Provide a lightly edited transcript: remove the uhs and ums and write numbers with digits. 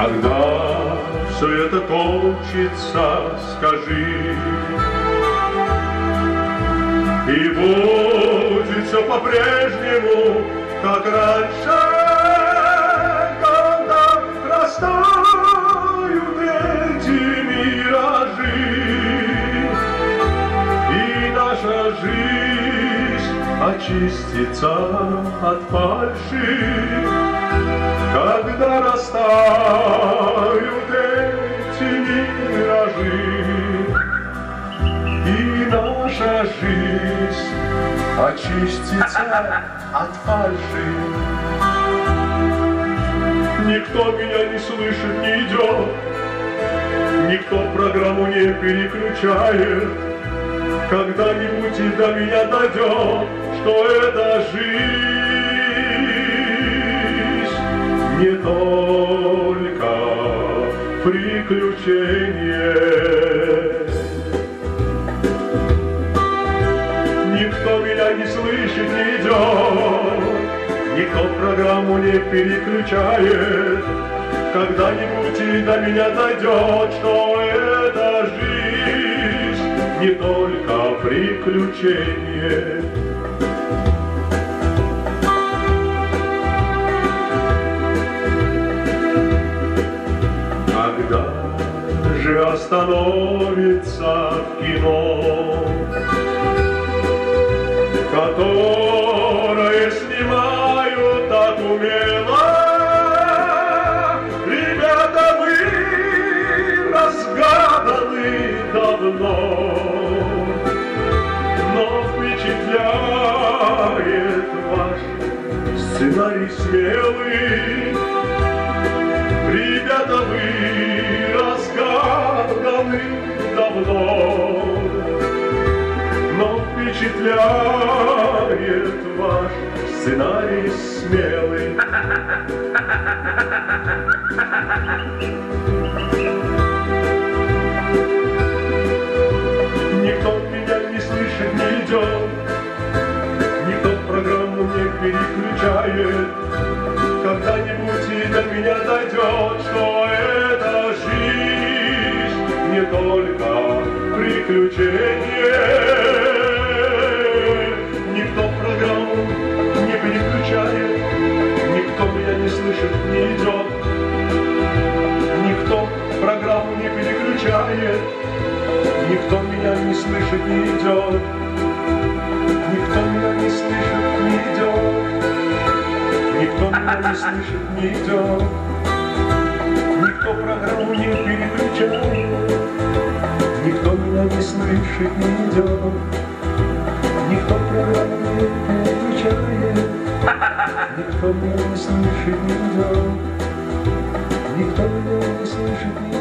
Когда все это кончится, скажи, и будет все по-прежнему, как раньше, когда растают эти миражи, и наша жизнь очистится от фальши, когда растают эти миражи, и наша жизнь очистится от фальши. Никто меня не слышит, не идет, никто программу не переключает. Когда-нибудь и до меня дойдет, что это жизнь не только приключение. Никто меня не слышит, не идет, никто программу не переключает. Когда-нибудь и до меня дойдет, что это жизнь не только приключение. Когда же остановится кино, которое снимают так умело? Ребята, вы разгаданы давно, но впечатляет ваш сценарий смелый. Ребята, вы разгаданы давно, но впечатляет ваш сценарий смелый. Никто меня не слышит, не идет, никто программу не переключает. Когда-нибудь и до меня дойдет, что эта жизнь не только приключение. Никто программу не переключает, никто меня не слышит, не идет, никто программу не переключает, никто меня не слышит, не идет, никто меня не слышит, не идет, никто меня не слышит, не идет, никто программу не переключает, никто меня не слышит, не идет, никто программу не переключает, никто меня не слышит, не идет, никто меня не слышит, не идет.